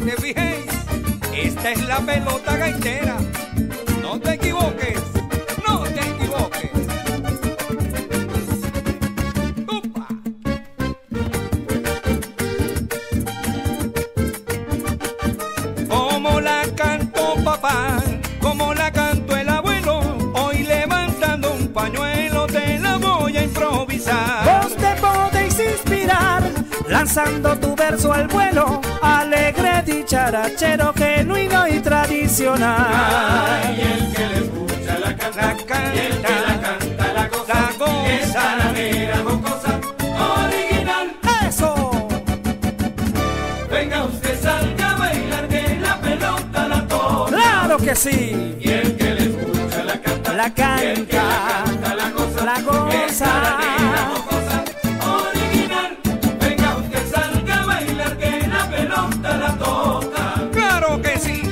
te fijes, esta es la pelota gaitera. No te equivoques, no te equivoques. ¡Upa! Como la cantó papá, como la cantó el abuelo, hoy levantando un pañuelo te la voy a improvisar. Vos te podéis inspirar, lanzando tu verso al vuelo, alegre, dicharachero, genuino y tradicional. Ay, el que le escucha la canta, y el que la canta la goza, es saladera, jocosa, original. ¡Eso! Venga usted, salga a bailar, que la pelota la toca. ¡Claro que sí! Y el que le escucha la canta, La canta, y el que la canta la goza, la goza. es saladera, jocosa, original. Venga usted, salga a bailar, que la pelota la toca. ¡Claro que sí!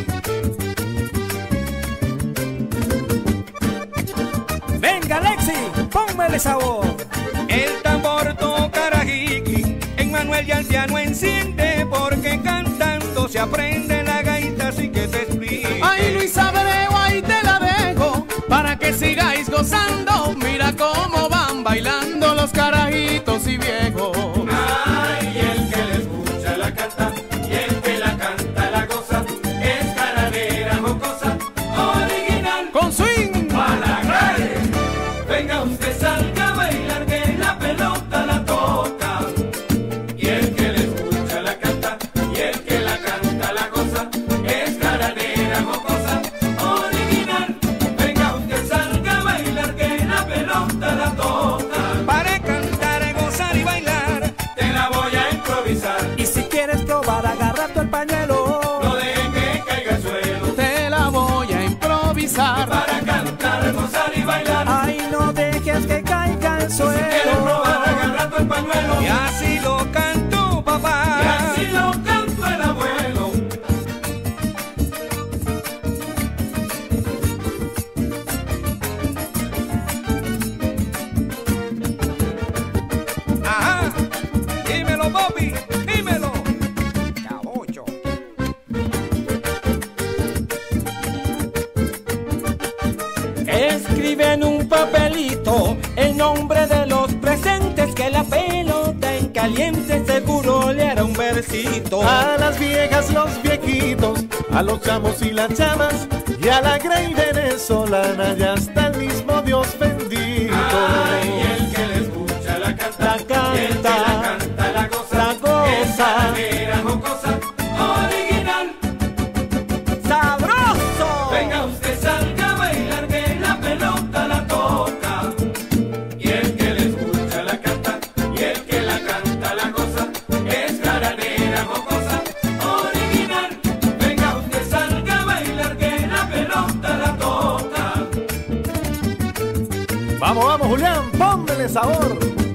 Venga, Alexi, póngale sabor. El tambor toca rajiqui, en Manuel y al piano enciende, porque cantando se aprende la gaita, así que te explico. Ay, Luis Abreu, ahí te la dejo, para que sigáis gozando. Mira cómo van bailando los carajitos y viejos. Ay, el que le escucha la canta, y el que la canta la goza, es caradera, jocosa, original. Con swing. Pa' la calle. Venga usted, salga a bailar, que la pelota la toca. Y el que le escucha la canta, y el que la canta la goza, es caradera, jocosa, original. Venga usted, salga a bailar, que la pelota la toca. Para cantar, gozar y bailar, Te la voy a improvisar. Y si quieres probar, agarra tu el pañuelo. No dejen que caiga al suelo. Te la voy a improvisar. Para cantar, gozar y bailar. Ay, no dejes que caiga el Si quieres probar, suelo. agarra el pañuelo. y así lo cantó papá. Y así lo cantó el abuelo. Ajá, dímelo, Bobby, dímelo. Cabocho. Escribe en un papelito el nombre de los presentes, que la pelota en caliente seguro le hará un versito. A las viejas, los viejitos, a los chamos y las chamas, y a la grey venezolana, y hasta el mismo Dios bendito. Ay, el que le escucha la canta, La canta, y el que la canta la goza, la goza. es saladera, jocosa, original. ¡Sabroso! Venga usted, salga a bailar, que la pelota la toca. Y el que le escucha la canta, y el que la canta la goza, es caradera, jocosa, original. Venga usted, salga a bailar, que la pelota la toca. Vamos, vamos, Julián, póngale sabor.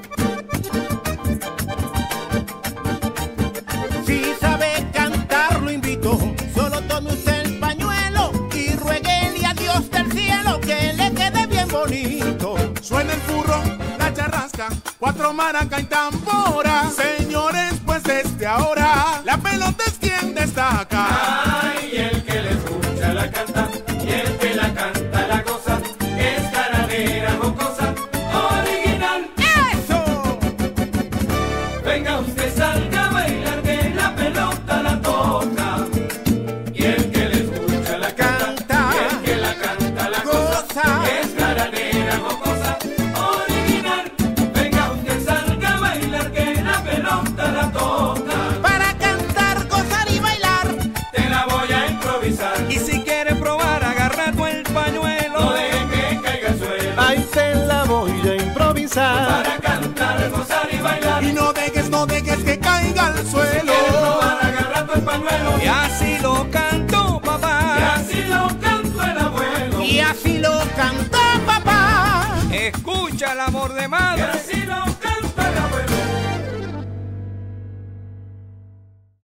Si sabe cantar, lo invito. Solo tome usted el pañuelo y rueguele a Dios del cielo que le quede bien bonito. Suena el furro, la charrasca, cuatro maracas y tambora. Señores, pues desde ahora la pelota es quien destaca. Ay, el que le escucha la canta, y el que la canta la goza, es caradera, jocosa, original. ¡Eso! Venga usted, salga a bailar, que la pelota la toca. Y el que le escucha la canta, y el que la canta la goza, es caradera, jocosa, original. Venga usted, salga a bailar, que la pelota la toca. Para cantar, gozar y bailar. Te la voy a improvisar. Y si